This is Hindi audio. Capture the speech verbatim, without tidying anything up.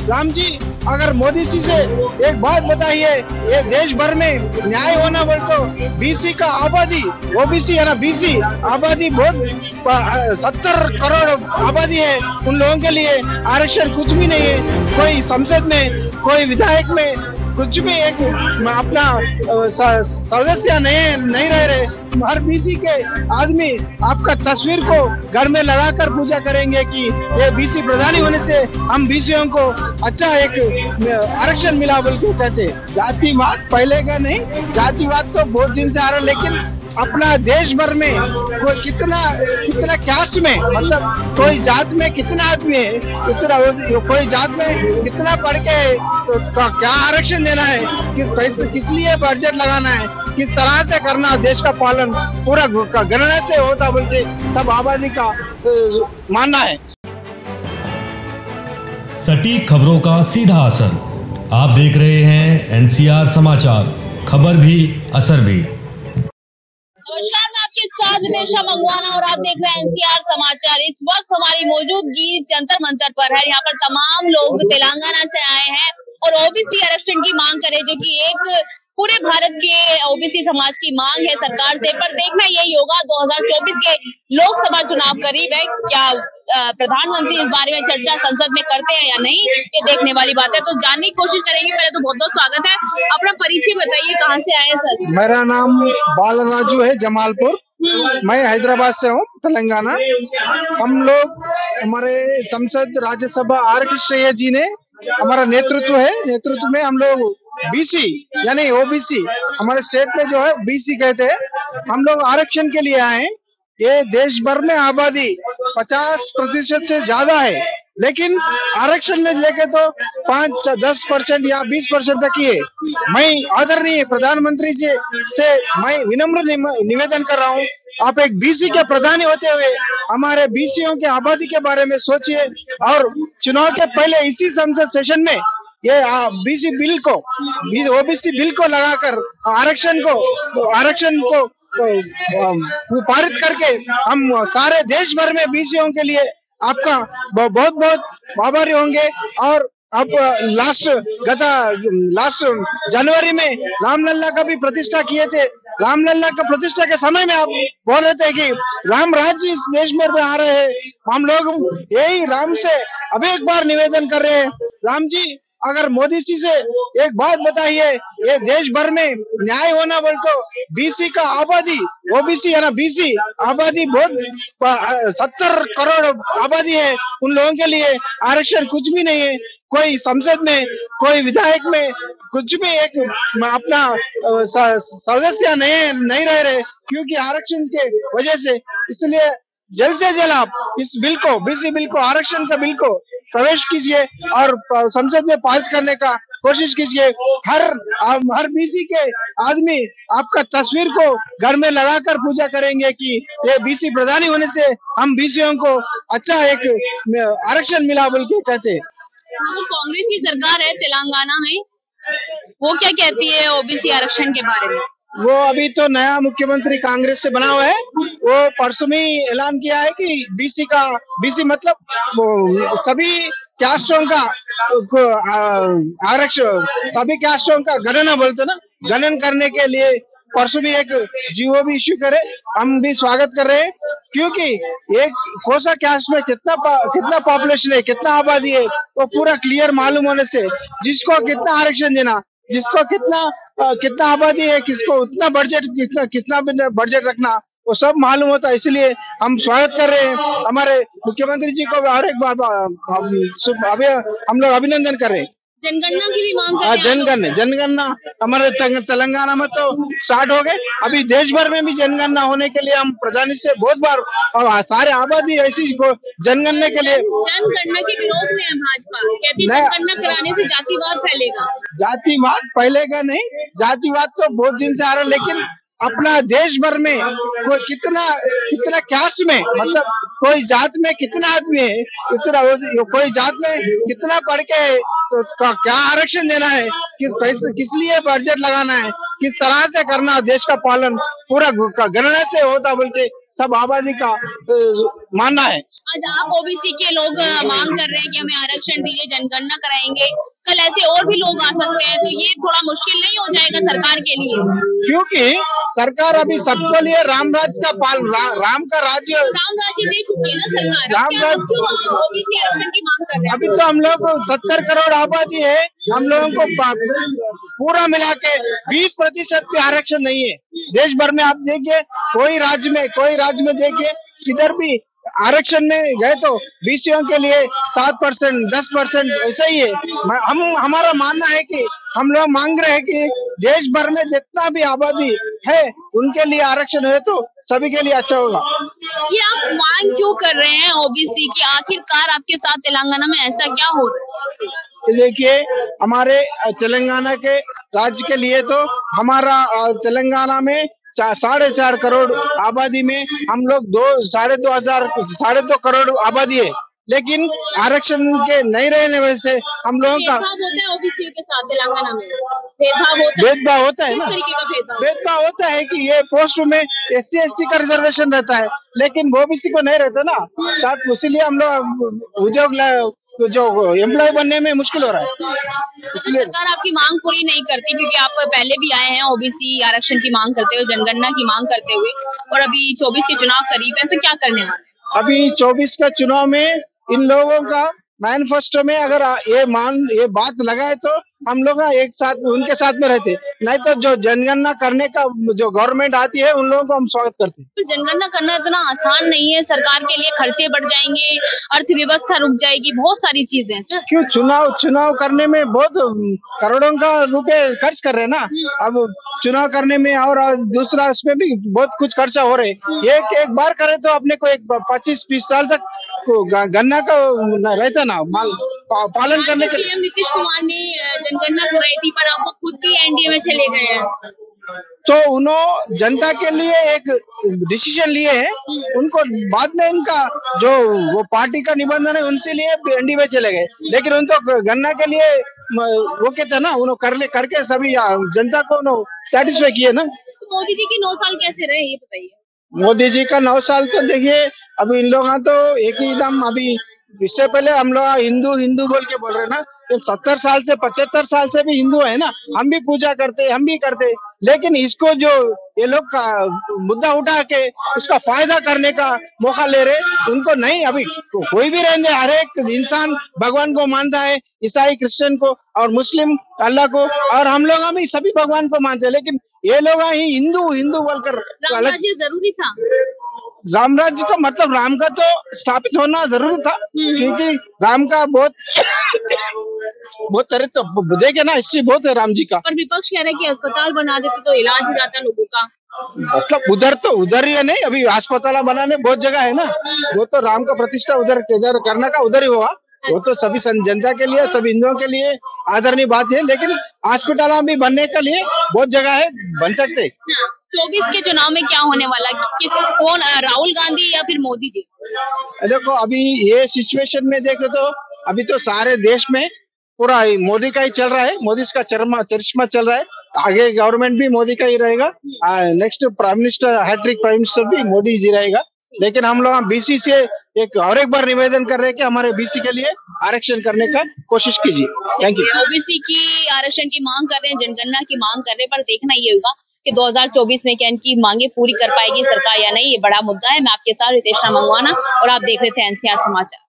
राम जी, अगर मोदी जी से एक बात बताइए, ये देश भर में न्याय होना बोल तो बीसी का आबादी, ओबीसी है ना, बीसी आबादी बहुत सत्तर करोड़ आबादी है, उन लोगों के लिए आरक्षण कुछ भी नहीं है। कोई संसद में, कोई विधायक में कुछ भी एक अपना सदस्य नहीं नहीं रह रहे। हर बीसी के आदमी आपका तस्वीर को घर में लगाकर पूजा करेंगे कि ये बीसी प्रधानी होने से हम बीसीओं को अच्छा एक आरक्षण मिला बोल के कहते। जातिवाद पहले का नहीं, जातिवाद तो बहुत दिन से आ रहा, लेकिन अपना देश भर में कोई कितना कितना कास्ट में, मतलब कोई जात में कितना आदमी है, उतना कोई जात में कितना पढ़ के तो, तो क्या आरक्षण देना है, किस पैसे किस लिए बजट लगाना है, किस तरह से करना, देश का पालन पूरा गणना से होता बोल के सब आबादी का मानना है। सटीक खबरों का सीधा असर। आप देख रहे हैं एनसीआर समाचार, खबर भी असर भी। नमस्कार, मैं आपके साथ हमेशा मंगवाना और आप देख रहे हैं एनसीआर समाचार। इस वक्त हमारी मौजूदगी जंतर मंतर पर है। यहाँ पर तमाम लोग तेलंगाना से आए हैं और ओबीसी आरक्षण की मांग करें, जो कि एक पूरे भारत के ओबीसी समाज की मांग है सरकार से। पर देखना यही होगा दो हज़ार चौबीस के लोकसभा चुनाव करीब है, क्या प्रधानमंत्री इस बारे में चर्चा संसद में करते हैं या नहीं, ये देखने वाली बात है। तो जानने की कोशिश करेंगे। पहले तो बहुत बहुत स्वागत है, अपना परिचय बताइए, कहाँ से आए सर? मेरा नाम बालराजू है, जमालपुर। मैं हैदराबाद से हूँ, तेलंगाना। हम लोग, हमारे संसद राज्यसभा आर कृष्णయ్య जी ने हमारा नेतृत्व है, नेतृत्व में हम लोग बीसी यानी ओबीसी, हमारे स्टेट में जो है बीसी कहते हैं, हम लोग आरक्षण के लिए आए हैं। ये देश भर में आबादी पचास प्रतिशत से ज्यादा है, लेकिन आरक्षण में लेके तो पाँच दस परसेंट या बीस परसेंट तक ही है। मैं आदरणीय प्रधानमंत्री से, से मैं विनम्र निवेदन कर रहा हूँ, आप एक बीसी के प्रधानी होते हुए हमारे बीसीओं के आबादी के बारे में सोचिए और चुनाव के पहले इसी संसद सेशन में ये बीसी बिल को, ओबीसी बिल को लगाकर आरक्षण को आरक्षण को पारित करके हम सारे देश भर में बीसीओं के लिए आपका बहुत बहुत आभारी होंगे। और अब लास्ट गता लास्ट जनवरी में रामलला का भी प्रतिष्ठा किए थे। रामलला का प्रतिष्ठा के समय में आप बोल रहे थे कि राम राज्य इस देश में आ रहे हैं। हम लोग यही राम से अब एक बार निवेदन कर रहे हैं, राम जी, अगर मोदी जी से एक बात बताइए, ये देश भर में न्याय होना बोल तो बीसी का आबादी, ओबीसी है ना, बीसी आबादी बहुत सत्तर करोड़ आबादी है, उन लोगों के लिए आरक्षण कुछ भी नहीं है। कोई संसद में, कोई विधायक में कुछ भी एक अपना सदस्य नहीं नहीं रह रहे, क्योंकि आरक्षण के वजह से। इसलिए जल्द से जल्द आप इस बिल को, बीसी बिल को, आरक्षण का बिल को प्रवेश कीजिए और संसद में पास करने का कोशिश कीजिए। हर हर बीसी के आदमी आपका तस्वीर को घर में लगाकर पूजा करेंगे कि ये बीसी प्रधानी होने से हम बीसीओं को अच्छा एक आरक्षण मिला बोल के कहते। कांग्रेस की सरकार है तेलंगाना में, वो क्या कहती है ओबीसी आरक्षण के बारे में? वो अभी तो नया मुख्यमंत्री कांग्रेस से बना हुआ है, वो परसों में ऐलान किया है कि बीसी का, बीसी मतलब सभी कास्टों का आरक्षण, सभी कास्टों का गणना बोलते ना, गणन करने के लिए परसों भी एक जीवो भी इश्यू करे। हम भी स्वागत कर रहे हैं, क्योंकि एक कोसा कास्ट में कितना कितना पॉपुलेशन है, कितना आबादी है, वो पूरा क्लियर मालूम होने से जिसको कितना आरक्षण देना, जिसको कितना कितना आबादी है, किसको उतना बजट, कितना कितना बजट रखना, वो सब मालूम होता है। इसलिए हम स्वागत कर रहे हैं हमारे मुख्यमंत्री जी को, और एक बार अभी हम लोग अभिनंदन कर रहे हैं। जनगणना की भी मांग कर रहे हैं। जनगणना जनगणना हमारे तेलंगाना में तो स्टार्ट हो गए, अभी देश भर में भी जनगणना होने के लिए हम प्रधानी से बहुत बार, और सारे आबादी ऐसी जनगणना के लिए। जनगणना के विरोध में है भाजपा, कहती है जनगणना कराने से जातिवाद फैलेगा। जातिवाद फैलेगा नहीं, जातिवाद तो बहुत दिन से आ रहा, लेकिन अपना देश भर में कोई कितना कितना कास्ट में, मतलब कोई जात में कितना आदमी है, उतना कोई जात में कितना पढ़ के तो, तो क्या आरक्षण देना है, किस पैसे किस लिए बजट लगाना है, किस तरह से करना, देश का पालन पूरा गणना से होता बोल के सब आबादी का मानना है। आज आप ओबीसी के लोग मांग कर रहे हैं कि हमें आरक्षण दिए, जनगणना कराएंगे, कल ऐसे और भी लोग आ सकते हैं, तो ये थोड़ा मुश्किल नहीं हो जाएगा सरकार के लिए? क्योंकि सरकार अभी सबके लिए राम राज्य का पाल रा, राम का राज्य राम राज्य दे चुकी है ना सरकार। राम राज्य ओबीसी आरक्षण की मांग कर रहे हैं। अभी तो हम लोग सत्तर करोड़ आबादी है, हम लोगों को पूरा मिला के बीस प्रतिशत भी आरक्षण नहीं है। देश भर में आप देखिए, कोई राज्य में कोई राज्य में देखिए किधर भी आरक्षण में गए तो बीसीओ के लिए सात परसेंट दस परसेंट ऐसा ही है। हम हमारा मानना है कि हम लोग मांग रहे हैं कि देश भर में जितना भी आबादी है उनके लिए आरक्षण है तो सभी के लिए अच्छा होगा। ये आप मांग क्यों कर रहे हैं ओबीसी की? आखिरकार आपके साथ तेलंगाना में ऐसा क्या हो रहा है? देखिए, हमारे तेलंगाना के राज्य के लिए तो हमारा तेलंगाना में साढ़े चार करोड़ आबादी में हम लोग दो साढ़े दो हजार साढ़े दो करोड़ आबादी है, लेकिन आरक्षण के नहीं रहने वजह से हम लोगों का ओबीसी के साथ तेलंगाना में भेदभाव होता है। भेदभाव होता है ना, भेदभाव होता है कि ये पोस्ट में एस सी एस टी का रिजर्वेशन रहता है, लेकिन ओबीसी को नहीं रहता ना, साथ इसीलिए हम लोग उद्योग जो एम्प्लॉय बनने में मुश्किल हो रहा है। इसलिए सरकार आपकी मांग पूरी नहीं करती, क्योंकि आप पहले भी आए हैं ओबीसी आरक्षण की मांग करते हुए, जनगणना की मांग करते हुए, और अभी चौबीस के चुनाव करीब है, तो क्या करने वाले? अभी चौबीस का चुनाव में इन लोगों का मैनिफेस्टो में अगर ये मान ये बात लगाए तो हम लोग एक साथ उनके साथ में रहते, नहीं तो जो जनगणना करने का जो गवर्नमेंट आती है उन लोगों को हम स्वागत करते हैं। तो जनगणना करना इतना आसान नहीं है, सरकार के लिए खर्चे बढ़ जाएंगे, अर्थव्यवस्था रुक जाएगी, बहुत सारी चीजें हैं। क्यों चुनाव चुनाव करने में बहुत करोड़ों का रुपए खर्च कर रहे हैं ना, अब चुनाव करने में और दूसरा इसमें भी बहुत कुछ खर्चा हो रहे हैं। एक एक बार करे तो अपने को एक पच्चीस बीस साल तक गन्ना का रहता ना माल पालन करने के लिए। नीतीश कुमार ने जनगणना कराई थी, पर अब खुद भी एनडीए में चले गए हैं, तो उन्होंने जनता के लिए एक डिसीजन लिए है, उनको बाद में उनका जो वो पार्टी का निबंधन है उनसे लिए एनडीए में चले गए, लेकिन उनको गन्ना के लिए वो कहते ना उन्होंने कर करके सभी जनता को सेटिस्फाई किए ना। तो मोदी जी के नौ साल कैसे रहे ये बताइए? मोदी जी का नौ साल तो देखिए, अभी इन लोग तो एक ही दम, अभी इससे पहले हम लोग हिंदू हिंदू बोल के बोल रहे हैं ना, तो सत्तर साल से पचहत्तर साल से भी हिंदू है ना, हम भी पूजा करते हम भी करते, लेकिन इसको जो ये लोग का मुद्दा उठा के उसका फायदा करने का मौका ले रहे, उनको नहीं। अभी कोई भी रहने, हर एक इंसान भगवान को मानता है, ईसाई क्रिश्चियन को और मुस्लिम अल्लाह को, और हम लोग हम सभी भगवान को मानते हैं, लेकिन ये लोग ही हिंदू हिंदू बोलकर राम राज्य जरूरी था। राम राज्य का मतलब राम का तो स्थापित होना जरूरी था, क्योंकि राम का बहुत बहुत चरित्र देखे ना, हिस्ट्री बहुत है राम जी का। पर विपक्ष कह रहे हैं कि अस्पताल बना देते तो इलाज हो जाता लोगों का। मतलब उधर तो उधर ही है, नहीं अभी अस्पताल बनाने बहुत जगह है ना, वो तो राम का प्रतिष्ठा उधर उधर करने का उधर ही होगा, वो तो सभी जनता के लिए सभी हिंदुओं के लिए आदरणीय बात है, लेकिन अस्पताल भी बनने के लिए बहुत जगह है, बन सकते हैं। चौबीस के चुनाव में क्या होने वाला है? किस कौन, राहुल गांधी या फिर मोदी जी? देखो अभी ये सिचुएशन में देखो तो अभी तो सारे देश में पूरा मोदी का ही चल रहा है, मोदी का चरमा चरिश्मा चल रहा है, आगे गवर्नमेंट भी मोदी का ही रहेगा, next prime minister hat trick prime minister भी मोदी जी रहेगा, लेकिन हम लोग बीसी से एक और एक बार निवेदन कर रहे हैं कि हमारे बीसी के लिए आरक्षण करने का कोशिश कीजिए। Thank you. ओबीसी की आरक्षण की मांग कर रहे हैं, जनगणना की मांग कर रहे हैं, पर देखना ये होगा कि दो हज़ार चौबीस में क्या इनकी मांगे पूरी कर पाएगी सरकार या नहीं, ये बड़ा मुद्दा है। मैं आपके साथ रितेश मंगवाना और आप देख रहे थे एनसीआर समाचार।